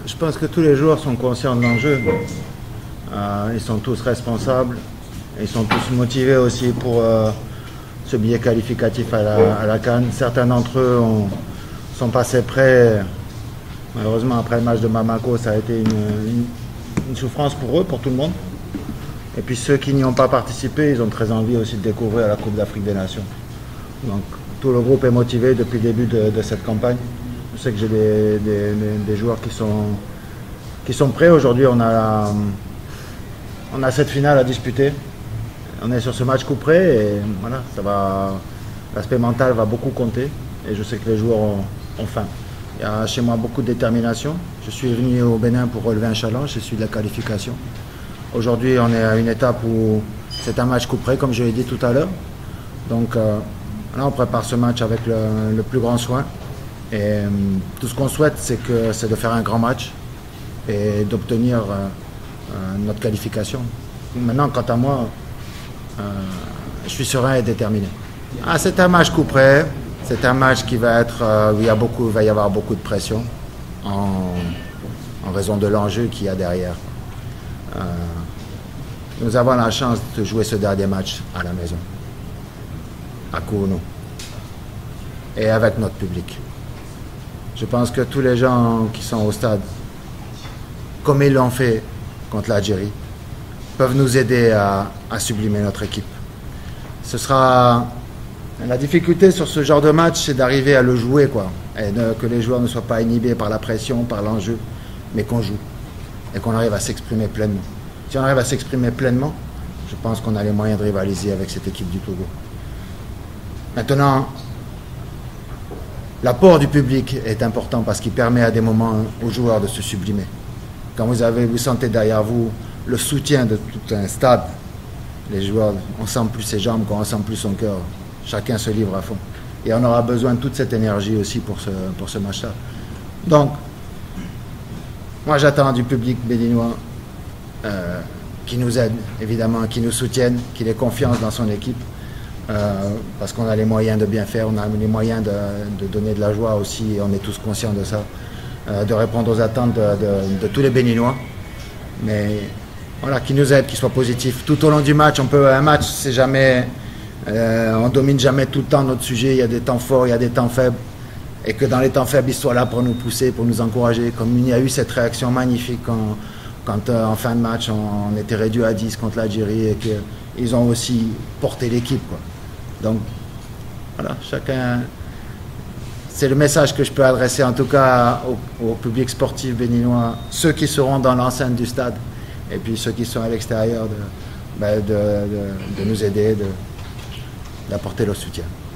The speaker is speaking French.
Je pense que tous les joueurs sont conscients de l'enjeu. Ils sont tous responsables. Ils sont tous motivés aussi pour ce billet qualificatif à la CAN. Certains d'entre eux sont passés prêts. Malheureusement, après le match de Bamako, ça a été une souffrance pour eux, pour tout le monde. Et puis ceux qui n'y ont pas participé, ils ont très envie aussi de découvrir la Coupe d'Afrique des Nations. Donc tout le groupe est motivé depuis le début de cette campagne. Je sais que j'ai des joueurs qui sont prêts. Aujourd'hui, on a cette finale à disputer. On est sur ce match coup près et voilà, l'aspect mental va beaucoup compter. Et je sais que les joueurs ont faim. Il y a chez moi beaucoup de détermination. Je suis venu au Bénin pour relever un challenge, je suis de la qualification. Aujourd'hui, on est à une étape où c'est un match coup près, comme je l'ai dit tout à l'heure. Donc là, on prépare ce match avec le plus grand soin. Et tout ce qu'on souhaite, c'est de faire un grand match et d'obtenir notre qualification. Maintenant, quant à moi, je suis serein et déterminé. C'est un match coup près. C'est un match qui va être où il va y avoir beaucoup de pression en raison de l'enjeu qu'il y a derrière. Nous avons la chance de jouer ce dernier match à la maison, à Kounou, et avec notre public. Je pense que tous les gens qui sont au stade, comme ils l'ont fait contre l'Algérie, peuvent nous aider à sublimer notre équipe. La difficulté sur ce genre de match, c'est d'arriver à le jouer, quoi, et que les joueurs ne soient pas inhibés par la pression, par l'enjeu, mais qu'on joue et qu'on arrive à s'exprimer pleinement. Si on arrive à s'exprimer pleinement, je pense qu'on a les moyens de rivaliser avec cette équipe du Togo. Maintenant, l'apport du public est important parce qu'il permet à des moments aux joueurs de se sublimer. Quand vous sentez derrière vous le soutien de tout un stade, les joueurs, on sent plus ses jambes, on sent plus son cœur. Chacun se livre à fond. Et on aura besoin de toute cette énergie aussi pour ce match-là. Donc, moi j'attends du public béninois qui nous aide, évidemment, qui nous soutienne, qui ait confiance dans son équipe. Parce qu'on a les moyens de bien faire, on a les moyens de donner de la joie aussi, et on est tous conscients de ça, de répondre aux attentes de tous les Béninois. Mais voilà, qui nous aide, qui soit positif. Tout au long du match, un match, c'est jamais... on domine jamais tout le temps notre sujet, il y a des temps forts, il y a des temps faibles, et que dans les temps faibles, ils soient là pour nous pousser, pour nous encourager, comme il y a eu cette réaction magnifique quand en fin de match, on était réduit à 10 contre l'Algérie, et qu'ils ont aussi porté l'équipe, quoi. Donc, voilà, chacun... C'est le message que je peux adresser, en tout cas, au public sportif béninois, ceux qui seront dans l'enceinte du stade, et puis ceux qui sont à l'extérieur, de nous aider, d'apporter leur soutien.